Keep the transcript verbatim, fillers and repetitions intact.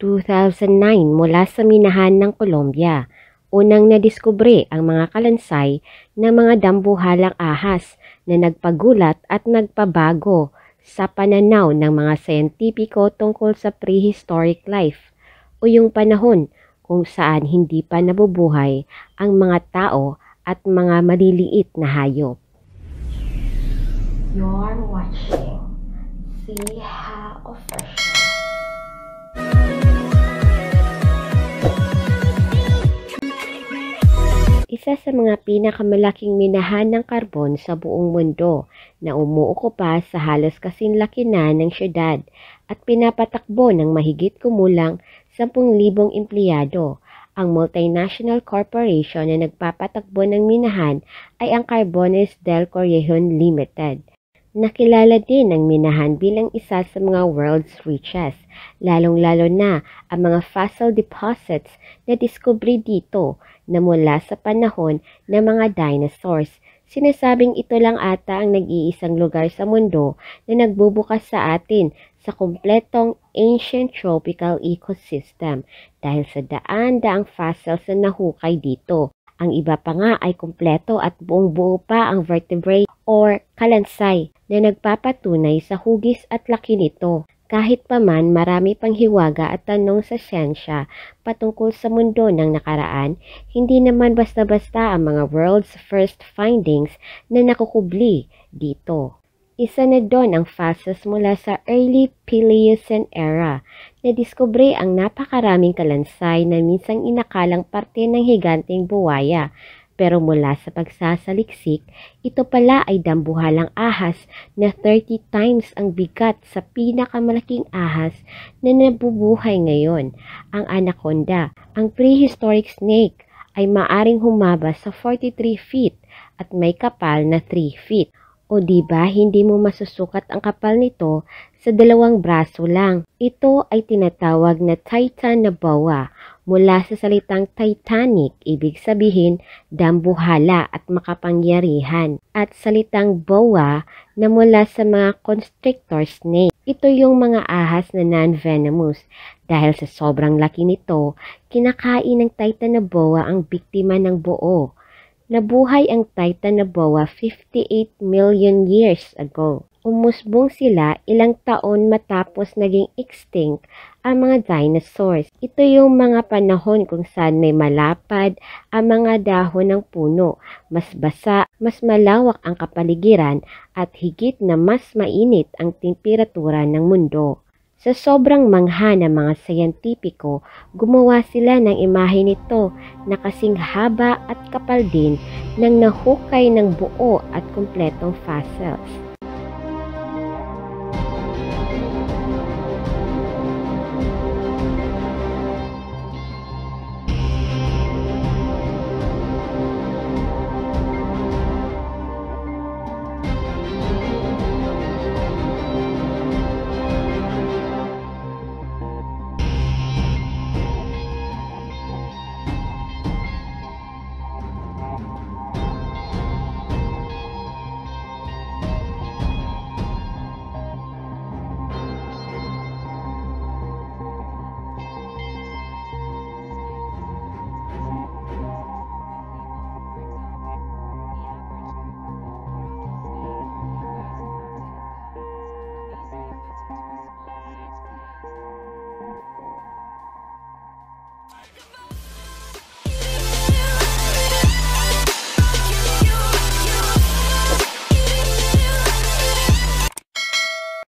two thousand nine mula sa minahan ng Colombia. Unang nadiskubre ang mga kalansay na mga dambuhalang ahas na nagpagulat at nagpabago sa pananaw ng mga siyentipiko tungkol sa prehistoric life o yung panahon kung saan hindi pa nabubuhay ang mga tao at mga maliliit na hayop. You're watching Siha Official. Isa sa mga pinakamalaking minahan ng karbon sa buong mundo na umuukupa sa halos kasinlaki na ng syudad at pinapatakbo ng mahigit kumulang sampung libong empleyado. Ang multinational corporation na nagpapatakbo ng minahan ay ang Carbones del Correjon Limited. Nakilala din ang minahan bilang isa sa mga world's richest, lalong-lalo na ang mga fossil deposits na diskubre dito na mula sa panahon ng mga dinosaurs. Sinasabing ito lang ata ang nag-iisang lugar sa mundo na nagbubukas sa atin sa kumpletong ancient tropical ecosystem dahil sa daan-daang fossils na nahukay dito. Ang iba pa nga ay kumpleto at buong-buo pa ang vertebrate or kalansay na nagpapatunay sa hugis at laki nito. Kahit pa man marami pang hiwaga at tanong sa siyensya patungkol sa mundo ng nakaraan, hindi naman basta-basta ang mga world's first findings na nakukubli dito. Isa na doon ang fossils mula sa early Paleocene era na diskubre ang napakaraming kalansay na minsang inakalang parte ng higanteng buwaya. Pero mula sa pagsasaliksik, ito pala ay dambuhalang ahas na thirty times ang bigat sa pinakamalaking ahas na nabubuhay ngayon, ang anaconda. Ang prehistoric snake ay maaring humaba sa forty-three feet at may kapal na three feet. O diba hindi mo masusukat ang kapal nito sa dalawang braso lang. Ito ay tinatawag na Titan na boa. Mula sa salitang Titanic, ibig sabihin dambuhala at makapangyarihan. At salitang boa na mula sa mga constrictor snake. Ito yung mga ahas na non-venomous. Dahil sa sobrang laki nito, kinakain ng Titan na boa ang biktima ng buo. Nabuhay ang Titan na boa fifty-eight million years ago. Umusbong sila ilang taon matapos naging extinct ang mga dinosaurs. Ito yung mga panahon kung saan may malapad ang mga dahon ng puno, mas basa, mas malawak ang kapaligiran at higit na mas mainit ang temperatura ng mundo. Sa sobrang mangha ng mga siyentipiko, gumawa sila ng imahe nito na kasing haba at kapal din ng nahukay ng buo at kumpletong fossils.